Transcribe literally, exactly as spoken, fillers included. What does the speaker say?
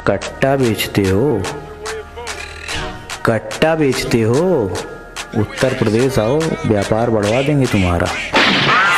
कट्टा बेचते हो? कट्टा बेचते हो? उत्तर प्रदेश आओ, व्यापार बढ़वा देंगे तुम्हारा।